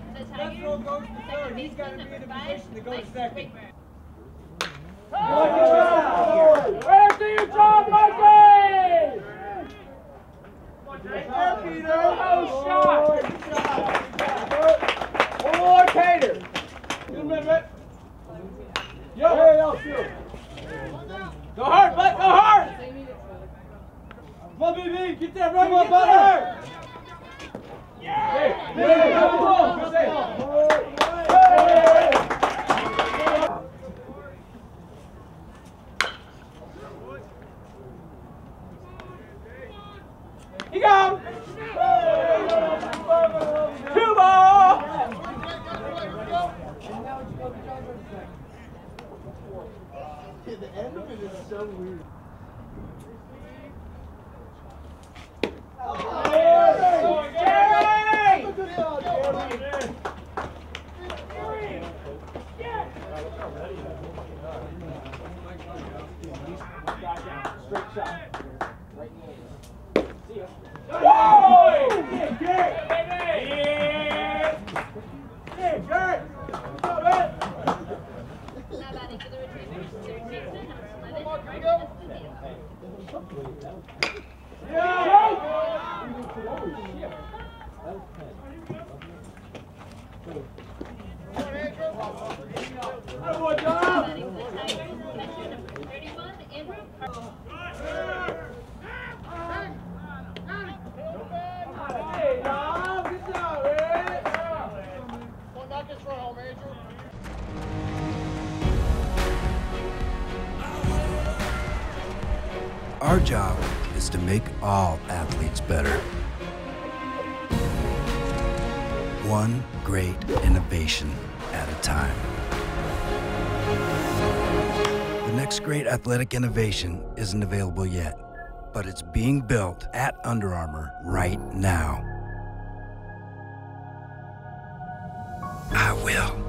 That throw goes to third. He's got to be in a position to go to second. Where's the job, Mikey? Oh, shot! One more, Cater. Yo, hey, I'll shoot. Go hard, Bud, go hard! Come on, BB, get that run, Bud, hard! Yeah! Hey, come on, go say. He got him! 2 ball! The end of it is so weird. Straight shot. See ya. Our job is to make all athletes better. One great innovation at a time. The next great athletic innovation isn't available yet, but it's being built at Under Armour right now. I will.